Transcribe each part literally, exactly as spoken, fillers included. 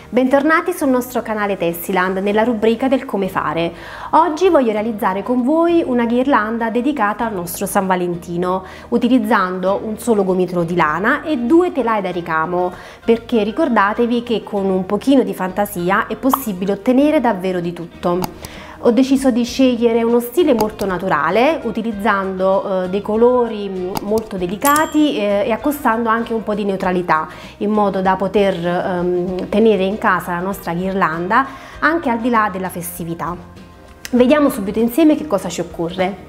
Bentornati sul nostro canale Tessiland nella rubrica del come fare. Oggi voglio realizzare con voi una ghirlanda dedicata al nostro San Valentino utilizzando un solo gomitolo di lana e due telai da ricamo, perché ricordatevi che con un pochino di fantasia è possibile ottenere davvero di tutto. Ho deciso di scegliere uno stile molto naturale utilizzando eh, dei colori molto delicati eh, e accostando anche un po' di neutralità in modo da poter ehm, tenere in casa la nostra ghirlanda anche al di là della festività. Vediamo subito insieme che cosa ci occorre.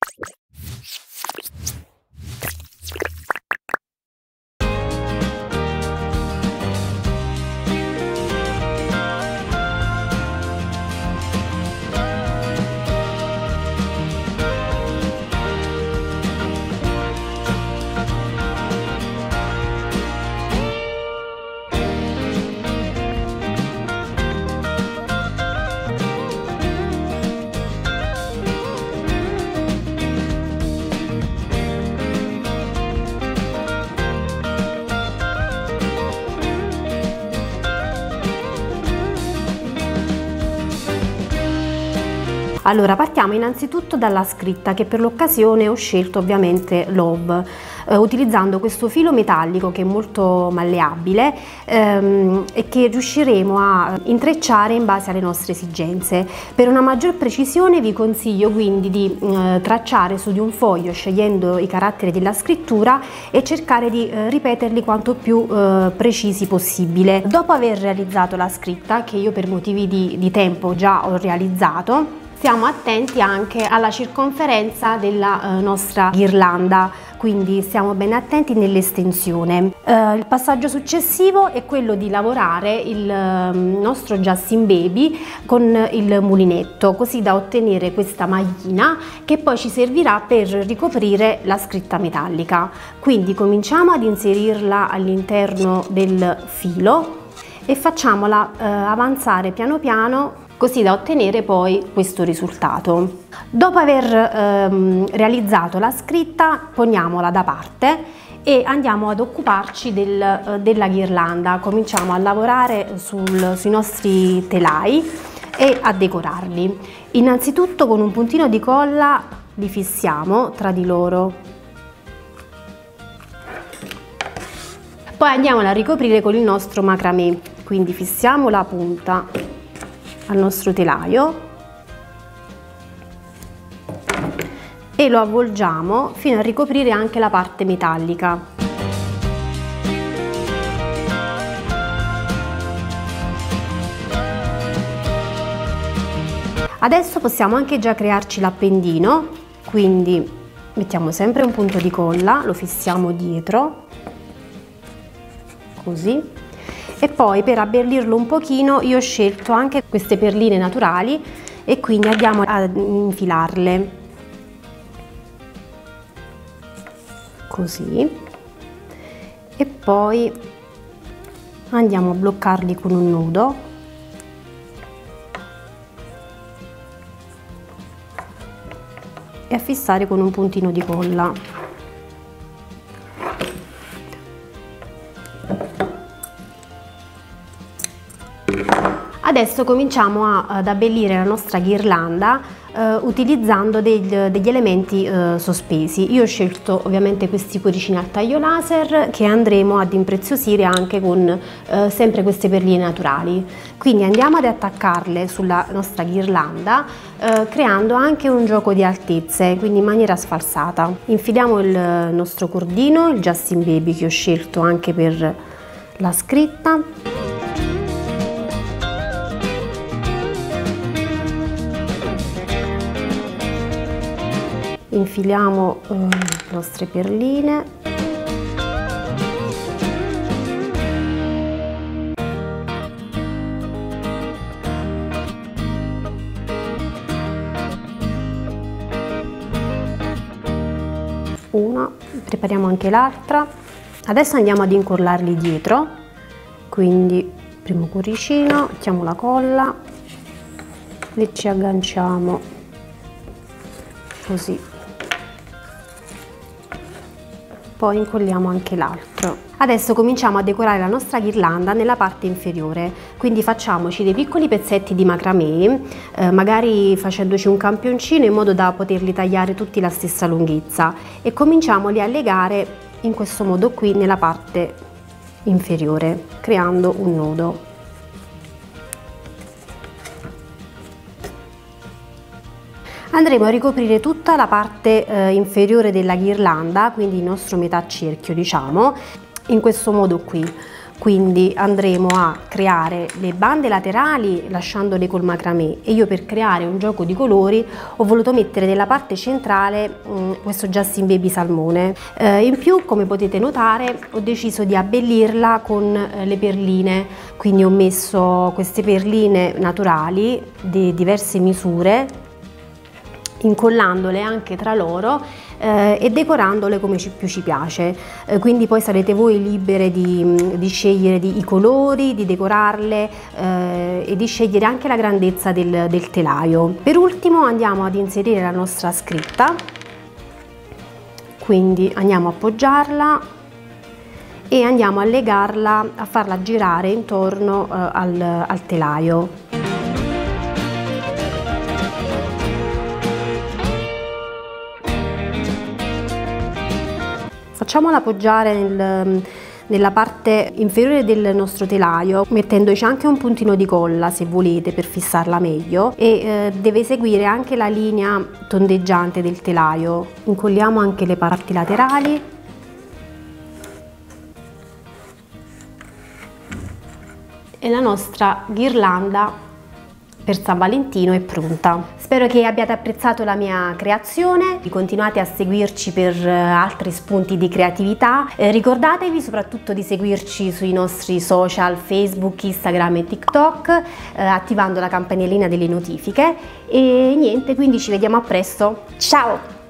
Allora, partiamo innanzitutto dalla scritta, che per l'occasione ho scelto ovviamente Love, eh, utilizzando questo filo metallico che è molto malleabile ehm, e che riusciremo a intrecciare in base alle nostre esigenze. Per una maggior precisione vi consiglio quindi di eh, tracciare su di un foglio scegliendo i caratteri della scrittura e cercare di eh, ripeterli quanto più eh, precisi possibile. Dopo aver realizzato la scritta, che io per motivi di, di tempo già ho realizzato, stiamo attenti anche alla circonferenza della eh, nostra ghirlanda, quindi stiamo ben attenti nell'estensione. Eh, il passaggio successivo è quello di lavorare il eh, nostro Justin Baby con il mulinetto, così da ottenere questa maglina che poi ci servirà per ricoprire la scritta metallica. Quindi cominciamo ad inserirla all'interno del filo e facciamola eh, avanzare piano piano, così da ottenere poi questo risultato. Dopo aver ehm, realizzato la scritta, poniamola da parte e andiamo ad occuparci del, eh, della ghirlanda. Cominciamo a lavorare sul, sui nostri telai e a decorarli. Innanzitutto con un puntino di colla li fissiamo tra di loro. Poi andiamola a ricoprire con il nostro macramè, quindi fissiamo la punta al nostro telaio e lo avvolgiamo fino a ricoprire anche la parte metallica. Adesso possiamo anche già crearci l'appendino, quindi mettiamo sempre un punto di colla, lo fissiamo dietro, così. E poi per abbellirlo un pochino io ho scelto anche queste perline naturali e quindi andiamo ad infilarle così e poi andiamo a bloccarli con un nudo e a fissare con un puntino di colla. Adesso cominciamo a, ad abbellire la nostra ghirlanda eh, utilizzando degli, degli elementi eh, sospesi. Io ho scelto ovviamente questi cuoricini al taglio laser che andremo ad impreziosire anche con eh, sempre queste perline naturali. Quindi andiamo ad attaccarle sulla nostra ghirlanda eh, creando anche un gioco di altezze, quindi in maniera sfalsata. Infiliamo il nostro cordino, il Justin Baby che ho scelto anche per la scritta. Infiliamo eh, le nostre perline una, prepariamo anche l'altra. Adesso andiamo ad incollarli dietro, quindi primo cuoricino, mettiamo la colla e ci agganciamo così, poi incolliamo anche l'altro. Adesso cominciamo a decorare la nostra ghirlanda nella parte inferiore, quindi facciamoci dei piccoli pezzetti di macramè, eh, magari facendoci un campioncino in modo da poterli tagliare tutti la stessa lunghezza, e cominciamoli a legare in questo modo qui nella parte inferiore, creando un nodo. Andremo a ricoprire tutta la parte eh, inferiore della ghirlanda, quindi il nostro metà cerchio, diciamo, in questo modo qui. Quindi andremo a creare le bande laterali lasciandole col macramè, e io, per creare un gioco di colori, ho voluto mettere nella parte centrale mh, questo Justin Baby salmone. Eh, in più, come potete notare, ho deciso di abbellirla con eh, le perline, quindi ho messo queste perline naturali di diverse misure, incollandole anche tra loro eh, e decorandole come ci, più ci piace, eh, quindi poi sarete voi libere di, di scegliere di, i colori, di decorarle eh, e di scegliere anche la grandezza del, del telaio. Per ultimo andiamo ad inserire la nostra scritta, quindi andiamo a appoggiarla e andiamo a legarla, a farla girare intorno eh, al, al telaio. Facciamola appoggiare nel, nella parte inferiore del nostro telaio, mettendoci anche un puntino di colla se volete per fissarla meglio, e eh, deve seguire anche la linea tondeggiante del telaio. Incolliamo anche le parti laterali e la nostra ghirlanda per San Valentino è pronta. Spero che abbiate apprezzato la mia creazione, continuate a seguirci per altri spunti di creatività, eh, ricordatevi soprattutto di seguirci sui nostri social Facebook, Instagram e TikTok, eh, attivando la campanellina delle notifiche, e niente, quindi ci vediamo a presto, ciao!